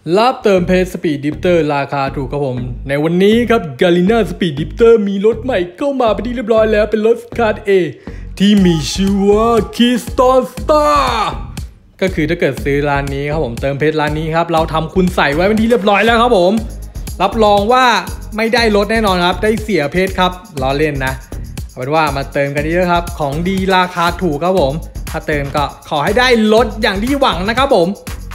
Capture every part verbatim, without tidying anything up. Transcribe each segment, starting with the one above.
รับเติมเพจสปีดดิฟเตอร์ราคาถูกครับผมในวันนี้ครับกาลิน่าสปีดดิฟเตอร์มีรถใหม่เข้ามาเป็นที่เรียบร้อยแล้วเป็นรถคลาส A ที่มีชื่อว่าคีสตอนสตาร์ก็คือถ้าเกิดซื้อร้านนี้ครับผมเติมเพจร้านนี้ครับเราทำคุณใส่ไว้เป็นที่เรียบร้อยแล้วครับผมรับรองว่าไม่ได้รถแน่นอนครับได้เสียเพจครับล้อเล่นนะเอาเป็นว่ามาเติมกันเยอะครับของดีราคาถูกครับผมถ้าเติมก็ขอให้ได้รถอย่างที่หวังนะครับผม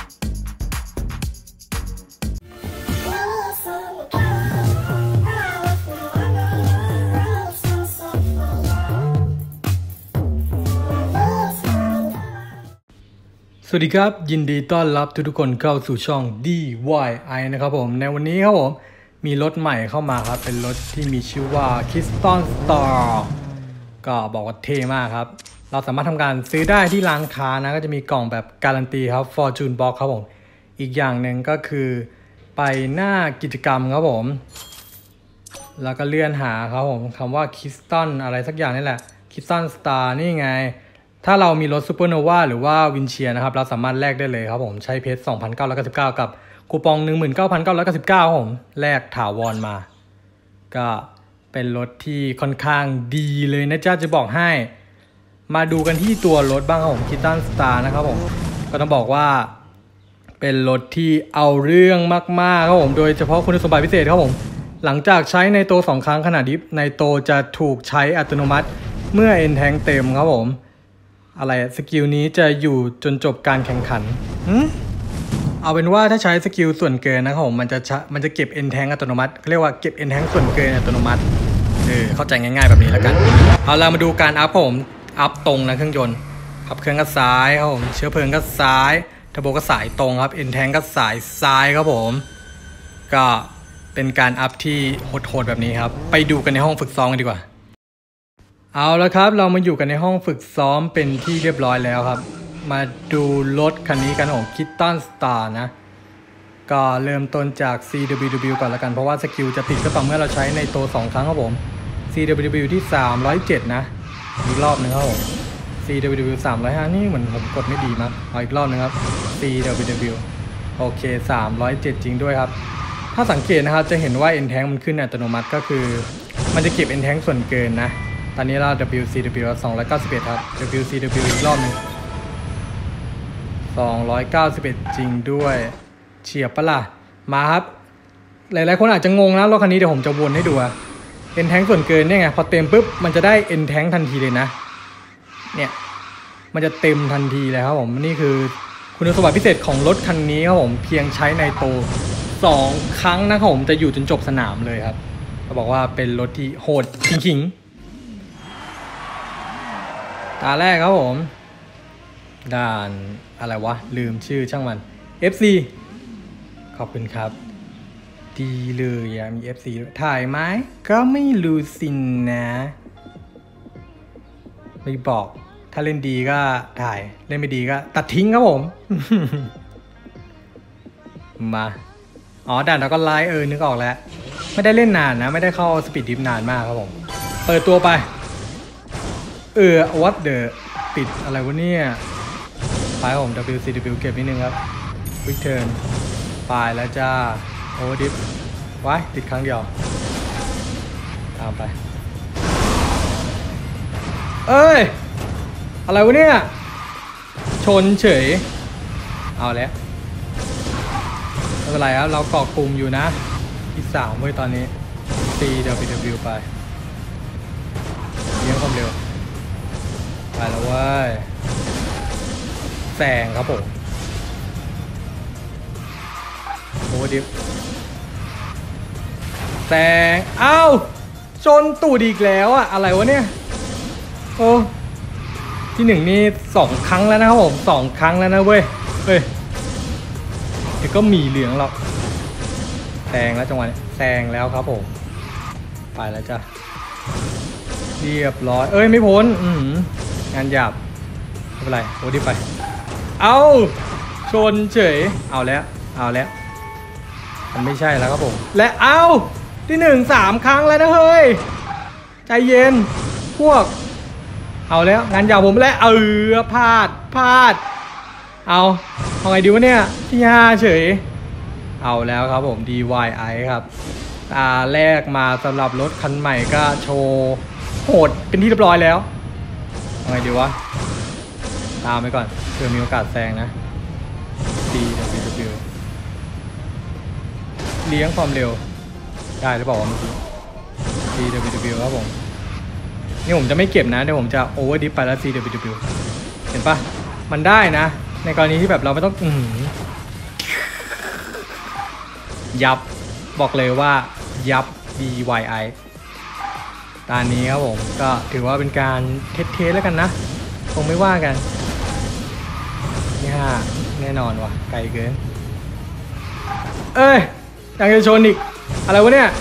สวัสดีครับยินดีต้อนรับทุกๆคนเข้าสู่ช่อง ดี วาย ไอ นะครับผมในวันนี้ครับผมมีรถใหม่เข้ามาครับเป็นรถที่มีชื่อว่า Keystone Star ก็บอกว่าเท่มากครับเราสามารถทำการซื้อได้ที่ร้านค้านะก็จะมีกล่องแบบการันตีครับ Fortune Box ครับผมอีกอย่างหนึ่งก็คือไปหน้ากิจกรรมครับผมแล้วก็เลื่อนหาครับผมคำว่า Keystone อะไรสักอย่างนี่แหละ Keystone Star นี่ไงถ้าเรามีรถซูเปอร์โนวาหรือว่าวินเชียนะครับเราสามารถแลกได้เลยครับผมใช้เพชร สองพันเก้าร้อยเก้าสิบเก้า กับคูปอง หนึ่งหมื่นเก้าพันเก้าร้อยเก้าสิบเก้า ครับผมแลกถาวรมาก็เป็นรถที่ค่อนข้างดีเลยนะจ๊ะจะบอกให้มาดูกันที่ตัวรถบ้างครับผม Keystone Star นะครับผมก็ต้องบอกว่าเป็นรถที่เอาเรื่องมากๆครับผมโดยเฉพาะคุณสมบัติพิเศษครับผมหลังจากใช้ในตัวสองครั้งขณะดิฟในตัวจะถูกใช้อัตโนมัติเมื่อ End Tank เต็มครับผมอะไรสกิลนี้จะอยู่จนจบการแข่งขันเอาเป็นว่าถ้าใช้สกิลส่วนเกินนะครับผมมันจะมันจะเก็บ End Tank อัตโนมัติเรียกว่าเก็บ End Tank ส่วนเกินอัตโนมัติเออเข้าใจง่ายๆแบบนี้แล้วกันเอาเรามาดูการอัพผมอัพตรงนะเครื่องยนต์ขับเครื่องก็ซ้ายครับผมเชื้อเพลิงก็ซ้ายเทอร์โบก็สายตรงครับ End Tank ก็สายซ้ายครับผมก็เป็นการอัพที่โหดๆแบบนี้ครับไปดูกันในห้องฝึกซ้อมกันดีกว่าเอาละครับเรามาอยู่กันในห้องฝึกซ้อมเป็นที่เรียบร้อยแล้วครับมาดูรถคันนี้กันของ Keystone Star นะก็เริ่มต้นจาก ซี ดับเบิลยู ดับเบิลยู ก่อนละกันเพราะว่าสกิลจะติดก็ต่อเมื่อเราใช้ในตัวสองครั้งครับผม ซี ดับเบิลยู ดับเบิลยู ที่สามร้อยเจ็ดนะอีกรอบนึงครับผม ซี ดับเบิลยู ดับเบิลยู สามร้อยห้านี่เหมือนผมกดไม่ดีมั้งเอาอีกรอบนึงครับ ซี ดับเบิลยู ดับเบิลยู โอเคสามร้อยเจ็ดจริงด้วยครับถ้าสังเกตนะครับจะเห็นว่า End Tank มันขึ้นอัตโนมัติก็คือมันจะเก็บ End Tank ส่วนเกินนะตอนนี้เรา ดับเบิลยู ซี ดับเบิลยู สองร้อยเก้าสิบเอ็ดครับ ดับเบิลยู ซี ดับเบิลยู อีกรอบนึงสองร้อยเก้าสิบเอ็ดจริงด้วยเฉียบปะล่ะมาครับหลายๆคนอาจจะงงนะรถคันนี้เดี๋ยวผมจะวนให้ดูอะ End Tank ส่วนเกินเนี่ยไงพอเต็มปุ๊บมันจะได้ End Tank ทันทีเลยนะเนี่ยมันจะเต็มทันทีเลยครับผมนี่คือคุณสมบัติพิเศษของรถคันนี้ครับผมเพียงใช้ในโตสองครั้งนะครับผมจะอยู่จนจบสนามเลยครับเขาบอกว่าเป็นรถที่โหดขิงตาแรกครับผมด่านอะไรวะลืมชื่อช่างมัน เอฟ ซี ขอบคุณครับดีเลยอะมี เอฟ ซี ถ่ายไหมก็ไม่รู้สินนะไม่บอกถ้าเล่นดีก็ถ่ายเล่นไม่ดีก็ตัดทิ้งครับผม มาอ๋อด่านเราก็ไลฟ์เออนึกออกแล้วไม่ได้เล่นนานนะไม่ได้เข้าสปีดดิฟนานมากครับผมเปิดตัวไปเออวัดเดอปิดอะไรวะเนี่ยไปผม ดับเบิลยู ซี ดับเบิลยู เก็บนิดนึงครับวิกเทิร์นไปแล้วจ้าโอเวอร์ดิฟไว้ติดครั้งเดียวตามไปเอ้ยอะไรวะเนี่ยชนเฉยเอาแล้วไม่เป็นไรครับเราเกาะกลุ่มอยู่นะที่สามเว้ยตอนนี้ ซี ดับเบิลยู ดับเบิลยู ไปเลี้ยงความเร็วไปแล้วเว้ยแซงครับผมโอ้ดิฟแซงอ้าวชนตูดอีกแล้วอะอะไรวะเนี่ยโอ้ที่หนึ่งนี่สองครั้งแล้วนะครับผมสองครั้งแล้วนะเว้ยเฮ้ยเดี๋ยวก็มีเหลืองหรอกแซงแล้วจังหวะนี้แซงแล้วครับผมไปแล้วจ้ะเรียบร้อยเอ้ยไม่พ้นอืงานหยาบไม่เป็นไรโอ้ดิไปเอาชนเฉยเอาแล้วเอาแล้วมันไม่ใช่แล้วครับผมและเอาที่หนึ่งสามครั้งแล้วนะเฮ้ยใจเย็นพวกเอาแล้วงานหยาบผมและเออพลาดพลาดเอาเอาไงดีวะเนี่ยที่ห้าเฉยเอาแล้วครับผม ดี วาย ไอ ครับตาแรกมาสำหรับรถคันใหม่ก็โชว์โหดเป็นที่เรียบร้อยแล้วเอาไงดีวะตามไปก่อนเพื่อมีโอกาสแซงนะ ซี ดับเบิลยู ดับเบิลยู เลี้ยงความเร็วได้หรือเปล่าเมื่อกี้ ซี ดับเบิลยู ดับเบิลยู ครับผมนี่ผมจะไม่เก็บนะเดี๋ยวผมจะโอเวอร์ดิฟไปแล้ว ซี ดับเบิลยู ดับเบิลยู เห็นปะมันได้นะในกรณีที่แบบเราไม่ต้องอืยับบอกเลยว่ายับ ดี วาย ไอ ตอนนี้ครับผมก็ถือว่าเป็นการเทสๆแล้วกันนะคงไม่ว่ากันนี่ฮะแน่นอนว่ะไกลเกินเอ้ยยังจะชนอีกอะไรวะเนี่ย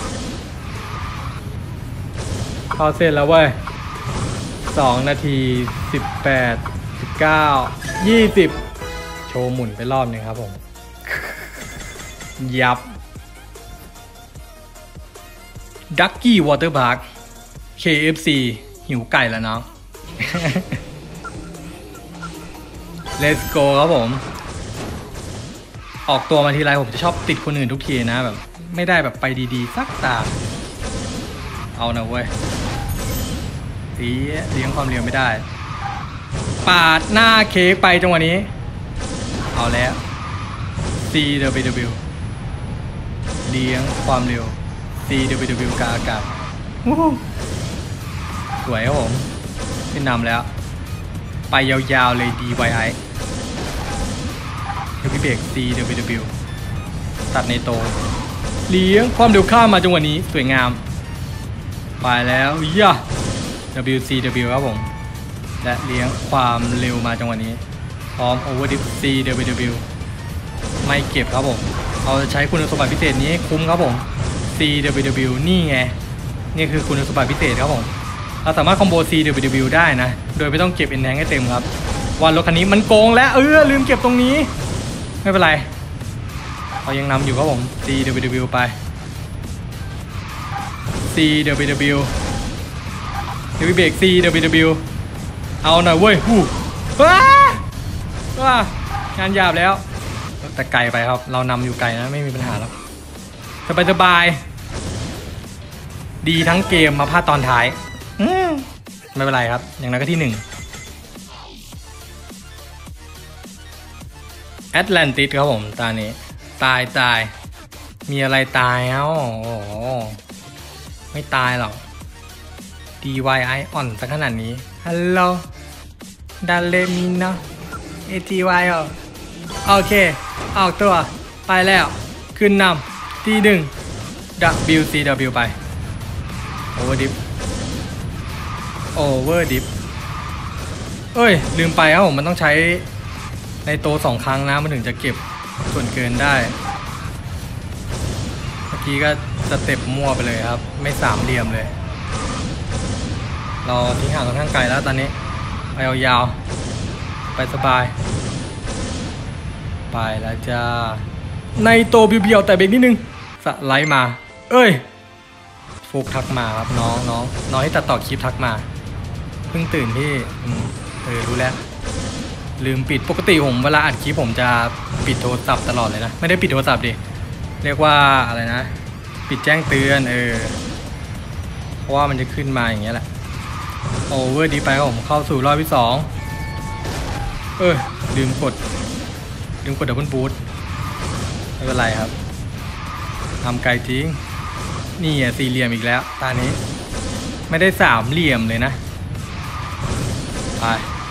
พอเสร็จแล้วเว้ยสองนาทีสิบแปดสิบเก้ายี่สิบโชว์หมุนไปรอบหนึ่งครับผมยับดักกี้วอเตอร์พาร์ค เค เอฟ ซี หิวไก่แล้วน้อง Let's go ครับผมออกตัวมาทีไรผมจะชอบติดคนอื่นทุกทีนะแบบไม่ได้แบบไปดีๆสักตาเอานะเว้ยสีเลี้ยงความเร็วไม่ได้ปาดหน้าเค้กไปจังหวะนี้เอาแล้ว ซี ดับเบิลยู ดับเบิลยู เลี้ยงความเร็ว ซี ดับเบิลยู ดับเบิลยู กลางอากาศสวยครับผมขึ้นนำแล้วไปยาวๆเลย ดี วาย ไอ เฮฟวี่เบรก ซี ดับเบิลยู ดับเบิลยู ตัดในโตเลี้ยงความเร็วข้ามมาจังหวะนี้สวยงามไปแล้วย่า ดับเบิลยู ซี ดับเบิลยู ครับผมและเลี้ยงความเร็วมาจังหวะนี้พร้อมโอเวอร์ดิฟ ซี ดับเบิลยู ดับเบิลยู ไม่เก็บครับผมเราจะใช้คุณสมบัติพิเศษนี้คุ้มครับผม ซี ดับเบิลยู ดับเบิลยู นี่ไงนี่คือคุณสมบัติพิเศษครับผมเราสามารถคอมโบ ซี ดับเบิลยู ดับเบิลยู ได้นะโดยไม่ต้องเก็บเอ็นแทงให้เต็มครับวันรถคันนี้มันโกงและเออลืมเก็บตรงนี้ไม่เป็นไรเรายังนำอยู่ครับผม ซี ดับเบิลยู ดับเบิลยู ไป ซี ดับเบิลยู ดับเบิลยู เฮฟวี่เบรก ซี ดับเบิลยู ดับเบิลยู เอาหน่อยเว้ยฮู้ว้าว้างานหยาบแล้วแต่ไกลไปครับเรานำอยู่ไกลนะไม่มีปัญหาแล้วสบายสบายดีทั้งเกมมาพลาดตอนท้ายไม่เป็นไรครับอย่างนั้นก็ที่หนึ่งแอตแลนติสครับผมตานี้ตายตายมีอะไรตายเอ้าโอ้ไม่ตายหรอก ดี วาย ไอ อ่อนสักขนาดนี้ฮัลโหลดัลเลมินนะเอ ที วาย อ่ะโอเคออกตัวไปแล้วขึ้นนำที่หนึ่ง ดับเบิลยู ซี ดับเบิลยู ไปโอเวอร์ดิฟโอเวอร์ดิฟเอ้ยลืมไปครับผมมันต้องใช้ในโตสองครั้งนะมันถึงจะเก็บส่วนเกินได้เมื่อกี้ก็สเต็ปมั่วไปเลยครับไม่สามเหลี่ยมเลยเราทิ้งห่างค่อนข้างไกลแล้วตอนนี้ไปยาวๆไปสบายไปแล้วจ้าในโตเบียวๆแต่เบรกนิดนึงสไลด์มาเอ้ยฟุกทักมาครับน้องน้องน้องที่ตัดต่อคลิปทักมาเพิ่งตื่นพี่เออรู้แล้วลืมปิดปกติผมเวลาอัดคลิปผมจะปิดโทรศัพท์ตลอดเลยนะไม่ได้ปิดโทรศัพท์ดิเรียกว่าอะไรนะปิดแจ้งเตือนเออเพราะว่ามันจะขึ้นมาอย่างเงี้ยแหละโอเวอร์ดีไปครับผมเข้าสู่รอบที่สองเออลืมกดลืมกดดับเบิลบูทไม่เป็นไรครับทำไกลจริงนี่อ่ะสี่เหลี่ยมอีกแล้วตานี้ไม่ได้สามเหลี่ยมเลยนะไป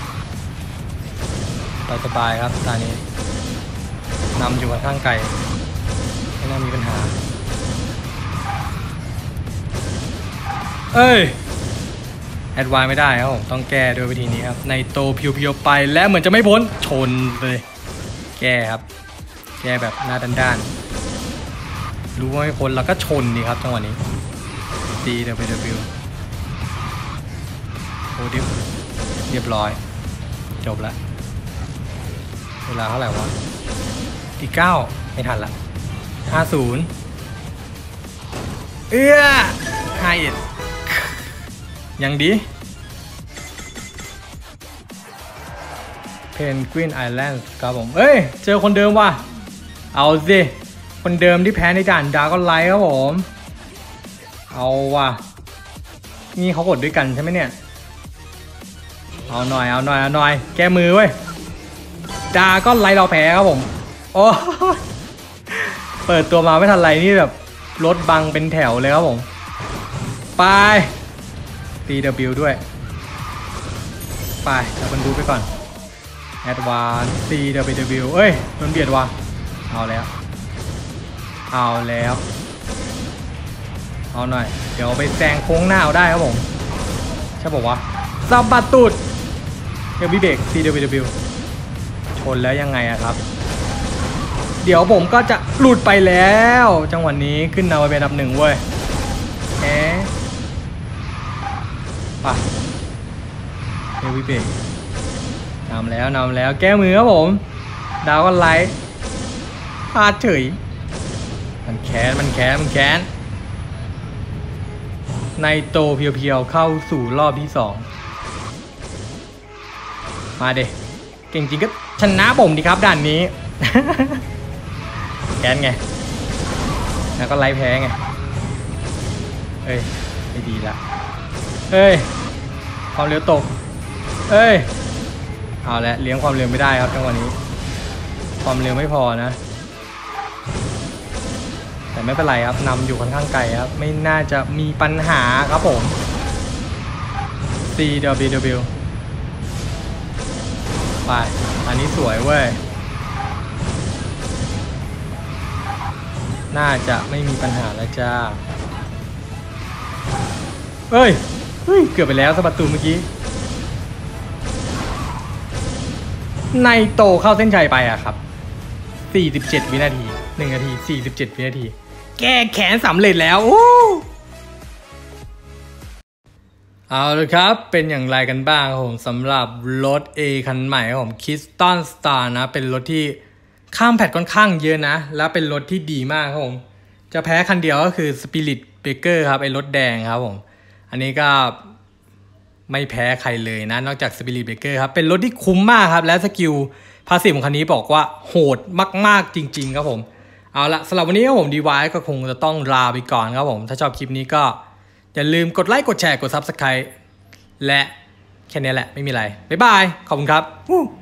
ไปสบายครับตานี้นำอยู่ค่อนข้างไกลไม่น่ามีปัญหาเอ้ยแอดวานไม่ได้ครับผมต้องแก้ด้วยวิธีนี้ครับในโตเพียวๆไปและเหมือนจะไม่พ้นชนเลยแก้ครับแก้แบบหน้าด้านๆรู้ว่าไม่พ้นเราก็ชนดีครับจังหวะนี้ ซี ดับเบิลยู ดับเบิลยู โอ้ดิฟเรียบร้อยจบแล้วเวลาเท่าไหร่วะที่เก้าไม่ทันละห้าศูนย์เอื้อห้าเอ็ดยังดีเพนกวินไอแลนด์ครับผมเอ้ยเจอคนเดิมว่ะเอาสิคนเดิมที่แพ้ในด่านดาร์กไลท์ครับผมเอาว่ะนี่เขากดด้วยกันใช่ไหมเนี่ยเอาหน่อยเอาหน่อยเอาหน่อยแก้มือเว้ยดาร์กไลท์เราแพ้ครับผมโอ้เปิดตัวมาไม่ทันไรนี่แบบรถบังเป็นแถวเลยครับผมไป ที ดับเบิลยู ด้วยไปเราคนดูไปก่อน Advance ซี ดับเบิลยู เอ้ยโดนเบียดว่ะเอาแล้วเอาแล้วเอาหน่อยเดี๋ยวไปแซงโค้งหน้าเอาได้ครับผมใช่บอกว่าสะบัดตูดเดี๋ยวบีเบรก ซี ดับเบิลยู ชนแล้วยังไงอะครับเดี๋ยวผมก็จะหลุดไปแล้วจังหวะนี้ขึ้นนำไปเป็นอันดับหนึ่งเว้ยแอะไปเฮฟวี่เบรกนำแล้วนำแล้วแก้มือครับผมดาวก็ไลท์พลาดเฉยมันแค้นมันแค้นมันแค้นในโตเพียวๆเข้าสู่รอบที่สองมาเด็เก่งจริงก็ชนะผมดีครับด่านนี้ แค้นไงแล้วก็ไล่แพ้ไงเอ้ยไม่ดีละเอ้ยความเร็วตกเอ้ยเอาละเลี้ยงความเร็วไม่ได้ครับจังหวะนี้ความเร็วไม่พอนะแต่ไม่เป็นไรครับนำอยู่ค่อนข้างไกลครับไม่น่าจะมีปัญหาครับผม ซี ดับเบิลยู ไปอันนี้สวยเว้ยน่าจะไม่มีปัญหาแล้วจ้าเอ้ยเฮ้ยเกือบไปแล้วสะบัดตูเมื่อกี้ในโตเข้าเส้นชัยไปอะครับสี่สิบเจ็ดวินาทีหนึ่งนาทีสี่สิบเจ็ดวินาทีแก้แขนสำเร็จแล้วโอ้เอาเลยครับเป็นอย่างไรกันบ้างครับผมสำหรับรถ A คันใหม่ครับผม Keystone Star นะเป็นรถที่ข้ามแพทค่อนข้างเยอะนะแล้วเป็นรถที่ดีมากครับผมจะแพ้คันเดียวก็คือ Spirit Breaker ครับไอ้รถแดงครับผมอันนี้ก็ไม่แพ้ใครเลยนะนอกจาก Spirit Breaker ครับเป็นรถที่คุ้มมากครับและสกิลพาสซีฟของคันนี้บอกว่าโหดมากๆจริงๆครับผมเอาละสำหรับวันนี้ครับผม ดี วาย ก็คงจะต้องลาไปก่อนครับผมถ้าชอบคลิปนี้ก็อย่าลืมกดไลค์กดแชร์กด Subscribe และแค่นี้แหละไม่มีอะไรบ๊ายบายขอบคุณครับ